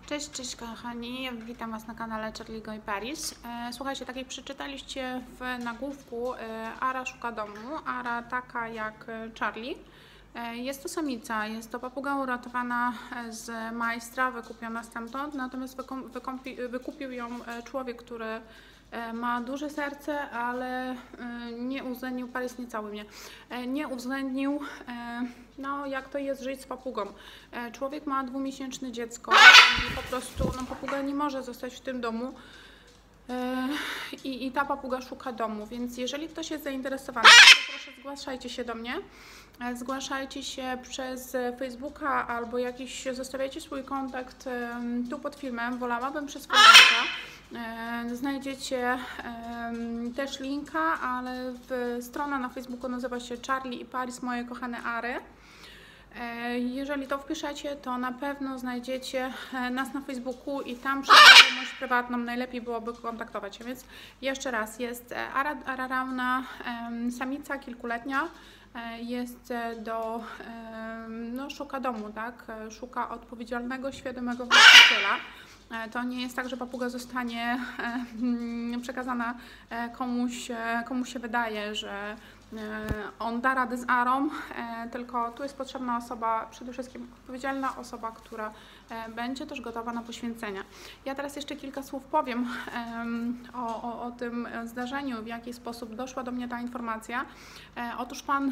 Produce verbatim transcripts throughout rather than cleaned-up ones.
Cześć, cześć kochani, witam Was na kanale Charliego i Paris. Słuchajcie, tak jak przeczytaliście w nagłówku, Ara szuka domu. Ara taka jak Charlie. Jest to samica, jest to papuga uratowana z majstra, wykupiona stamtąd, natomiast wykupił ją człowiek, który ma duże serce, ale nie uwzględnił, Paris nie cały mnie, nie uwzględnił, no jak to jest żyć z papugą. Człowiek ma dwumiesięczne dziecko i po prostu no, papuga nie może zostać w tym domu. I, I ta papuga szuka domu, więc jeżeli ktoś jest zainteresowany, to proszę zgłaszajcie się do mnie. Zgłaszajcie się przez Facebooka albo jakiś, zostawiajcie swój kontakt tu pod filmem. Wolałabym przez Facebooka. Znajdziecie też linka, ale strona na Facebooku nazywa się Charlie i Paris, moje kochane Ary. Jeżeli to wpiszecie, to na pewno znajdziecie nas na Facebooku i tam przez wiadomość prywatną najlepiej byłoby kontaktować się. Więc jeszcze raz, jest Ara, Ara Rauna, samica kilkuletnia, jest do, no szuka domu, tak? Szuka odpowiedzialnego, świadomego właściciela. To nie jest tak, że papuga zostanie przekazana komuś, komu się wydaje, że on da radę z Arą, tylko tu jest potrzebna osoba, przede wszystkim odpowiedzialna osoba, która będzie też gotowa na poświęcenia. Ja teraz jeszcze kilka słów powiem o, o, o tym zdarzeniu, w jaki sposób doszła do mnie ta informacja. Otóż pan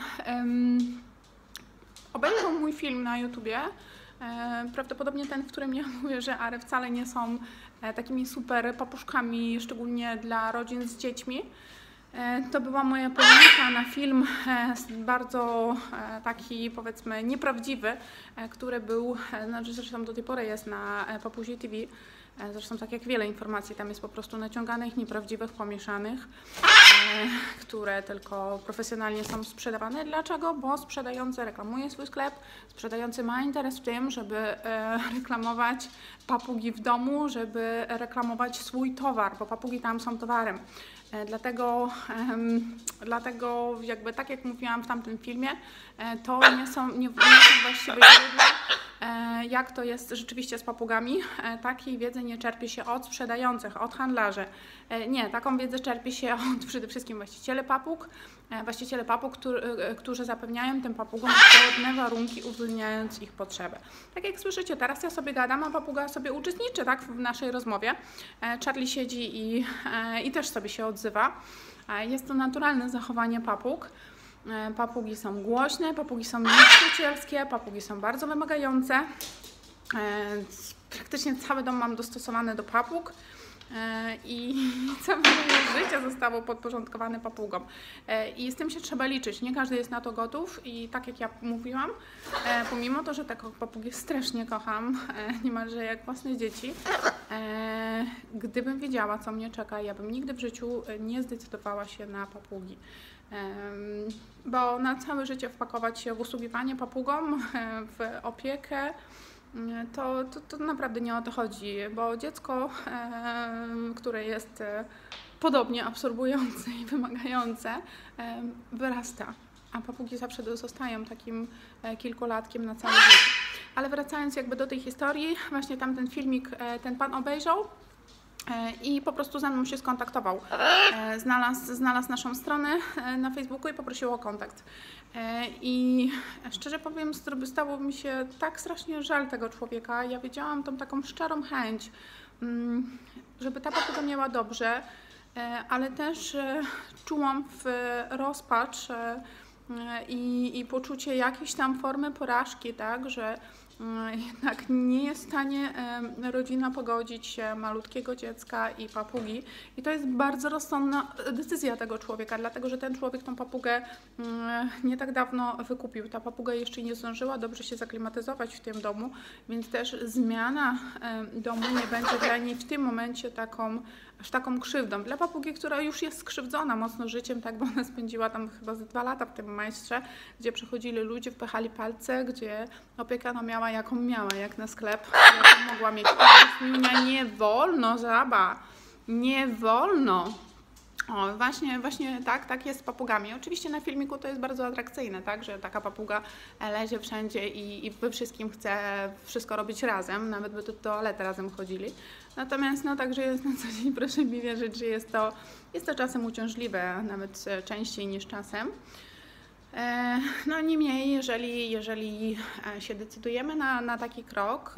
obejrzał mój film na YouTubie. Prawdopodobnie ten, w którym ja mówię, że Ary wcale nie są takimi super papuszkami, szczególnie dla rodzin z dziećmi. To była moja polemika na film bardzo taki, powiedzmy, nieprawdziwy, który był, znaczy zresztą do tej pory jest na Papuzi T V. Zresztą tak jak wiele informacji, tam jest po prostu naciąganych, nieprawdziwych, pomieszanych, które tylko profesjonalnie są sprzedawane. Dlaczego? Bo sprzedający reklamuje swój sklep, sprzedający ma interes w tym, żeby reklamować papugi w domu, żeby reklamować swój towar, bo papugi tam są towarem. Dlatego, dlatego jakby tak jak mówiłam w tamtym filmie, to nie są, nie, nie są właściwe źródła, jak to jest rzeczywiście z papugami. Takiej wiedzy nie czerpie się od sprzedających, od handlarzy. Nie, taką wiedzę czerpie się od przede wszystkim właściciele papug, właściciele papug, którzy, którzy zapewniają tym papugom zgodne warunki, uwzględniając ich potrzeby. Tak jak słyszycie, teraz ja sobie gadam, a papuga sobie uczestniczy, tak, w naszej rozmowie. Charlie siedzi i, i też sobie się odzywa. Jest to naturalne zachowanie papug. Papugi są głośne, papugi są niszczycielskie, papugi są bardzo wymagające. Praktycznie cały dom mam dostosowany do papug i całe moje życie zostało podporządkowane papugom. I z tym się trzeba liczyć. Nie każdy jest na to gotów i tak jak ja mówiłam, pomimo to, że te papugi strasznie kocham, niemalże jak własne dzieci, gdybym wiedziała, co mnie czeka, ja bym nigdy w życiu nie zdecydowała się na papugi. Bo na całe życie wpakować się w usługiwanie papugom, w opiekę, to, to, to naprawdę nie o to chodzi, bo dziecko, które jest podobnie absorbujące i wymagające, wyrasta, a papugi zawsze zostają takim kilkulatkiem na całe życie. Ale wracając jakby do tej historii, właśnie tamten filmik ten pan obejrzał i po prostu ze mną się skontaktował. Znalazł, znalazł naszą stronę na Facebooku i poprosił o kontakt. I szczerze powiem, stało mi się tak strasznie żal tego człowieka. Ja wiedziałam tą taką szczerą chęć, żeby ta papuga miała dobrze, ale też czułam w rozpacz i, i poczucie jakiejś tam formy porażki, tak, że jednak nie jest w stanie rodzina pogodzić malutkiego dziecka i papugi. I to jest bardzo rozsądna decyzja tego człowieka, dlatego że ten człowiek tą papugę nie tak dawno wykupił. Ta papuga jeszcze nie zdążyła dobrze się zaklimatyzować w tym domu, więc też zmiana domu nie będzie dla niej w tym momencie taką, aż taką krzywdą. Dla papugi, która już jest skrzywdzona mocno życiem, tak, bo ona spędziła tam chyba ze dwa lata w tym majstrze, gdzie przychodzili ludzie, wpychali palce, gdzie opieka no miała jaką miała, jak na sklep, jaką mogła mieć. Mnie nie wolno, żaba, nie wolno. O, właśnie, właśnie tak, tak jest z papugami. Oczywiście na filmiku to jest bardzo atrakcyjne, tak, że taka papuga lezie wszędzie i, i we wszystkim chce wszystko robić razem, nawet by do toalety razem chodzili. Natomiast no także jest na co dzień, proszę mi wierzyć, że jest to, jest to czasem uciążliwe, nawet częściej niż czasem. No niemniej, jeżeli, jeżeli się decydujemy na, na taki krok,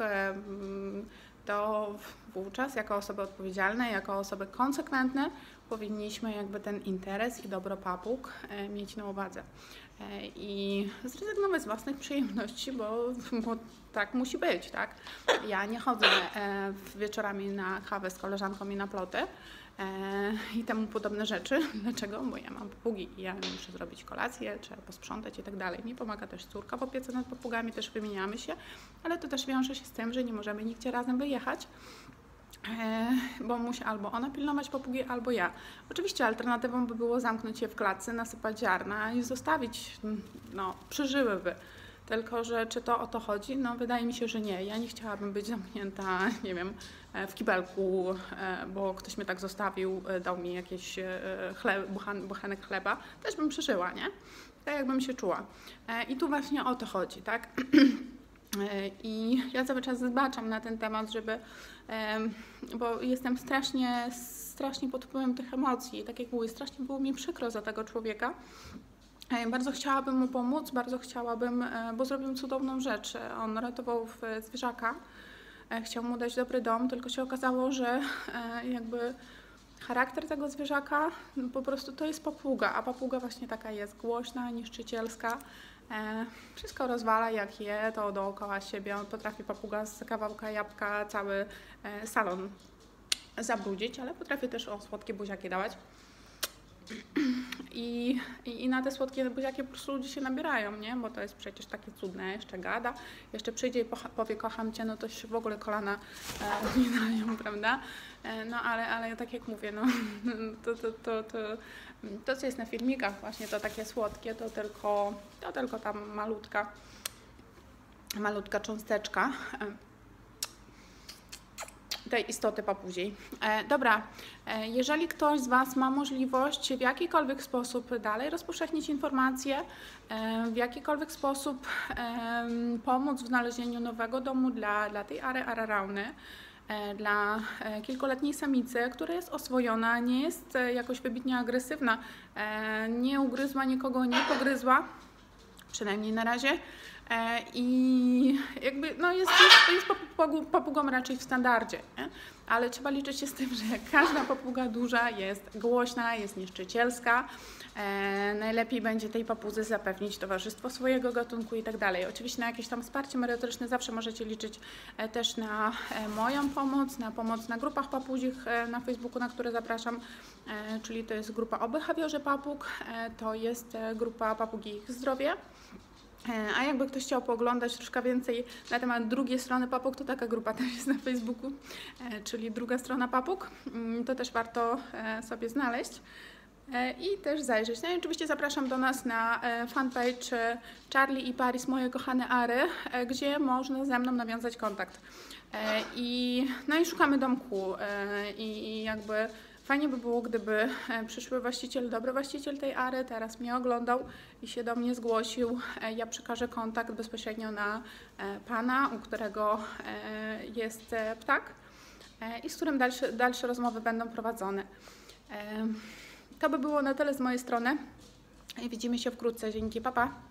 to wówczas jako osoby odpowiedzialne, jako osoby konsekwentne powinniśmy jakby ten interes i dobro papug mieć na uwadze i zrezygnować z własnych przyjemności, bo, bo tak musi być, tak? Ja nie chodzę wieczorami na kawę z koleżanką i na ploty i temu podobne rzeczy. Dlaczego? Bo ja mam papugi i ja muszę zrobić kolację, trzeba posprzątać i tak dalej. Mi pomaga też córka w opiece nad papugami, też wymieniamy się, ale to też wiąże się z tym, że nie możemy nigdzie razem wyjechać, bo musi albo ona pilnować papugi, albo ja. Oczywiście alternatywą by było zamknąć je w klatce, nasypać ziarna i zostawić, no, przeżyłyby. Tylko że czy to o to chodzi? No wydaje mi się, że nie. Ja nie chciałabym być zamknięta, nie wiem, w kibelku, bo ktoś mnie tak zostawił, dał mi jakiś chleb, bochenek chleba. Też bym przeżyła, nie? Tak jakbym się czuła. I tu właśnie o to chodzi, tak? I ja cały czas zbaczam na ten temat, żeby, bo jestem strasznie, strasznie pod wpływem tych emocji. Tak jak mówię, strasznie było mi przykro za tego człowieka. Bardzo chciałabym mu pomóc, bardzo chciałabym, bo zrobił cudowną rzecz. On ratował zwierzaka, chciał mu dać dobry dom, tylko się okazało, że jakby charakter tego zwierzaka po prostu to jest papuga, a papuga właśnie taka jest głośna, niszczycielska. Wszystko rozwala jak je, to dookoła siebie. On potrafi, papuga z kawałka jabłka cały salon zabrudzić, ale potrafi też o słodkie buziaki dawać. I, i, I na te słodkie buziaki po prostu ludzie się nabierają, nie? Bo to jest przecież takie cudne, jeszcze gada, jeszcze przyjdzie i powie kocham cię, no to się w ogóle kolana e, uginają, prawda? E, no ale, ale tak jak mówię, no to, to, to, to, to co jest na filmikach właśnie, to takie słodkie, to tylko, to tylko tam malutka, malutka cząsteczka tej istoty papuziej. E, dobra, e, jeżeli ktoś z Was ma możliwość w jakikolwiek sposób dalej rozpowszechnić informacje, e, w jakikolwiek sposób e, pomóc w znalezieniu nowego domu dla, dla tej Ary Ararauny, e, dla e, kilkuletniej samicy, która jest oswojona, nie jest e, jakoś wybitnie agresywna, e, nie ugryzła nikogo, nie pogryzła, przynajmniej na razie. I jakby no jest, jest, jest papugą raczej w standardzie, nie? Ale trzeba liczyć się z tym, że każda papuga duża jest głośna, jest niszczycielska. E, najlepiej będzie tej papudze zapewnić towarzystwo swojego gatunku i tak dalej. Oczywiście na jakieś tam wsparcie merytoryczne zawsze możecie liczyć e, też na e, moją pomoc, na pomoc na grupach papuzich e, na Facebooku, na które zapraszam, e, czyli to jest grupa o behawiorze papug, e, to jest e, grupa Papugi i ich zdrowie. A jakby ktoś chciał pooglądać troszkę więcej na temat drugiej strony papug, to taka grupa też jest na Facebooku, czyli druga strona papug, to też warto sobie znaleźć i też zajrzeć. No i oczywiście zapraszam do nas na fanpage Charlie i Paris, moje kochane Ary, gdzie można ze mną nawiązać kontakt. I, no i szukamy domku i jakby fajnie by było, gdyby przyszły właściciel, dobry właściciel tej Ary teraz mnie oglądał i się do mnie zgłosił. Ja przekażę kontakt bezpośrednio na pana, u którego jest ptak i z którym dalsze, dalsze rozmowy będą prowadzone. To by było na tyle z mojej strony i widzimy się wkrótce. Dzięki, pa pa!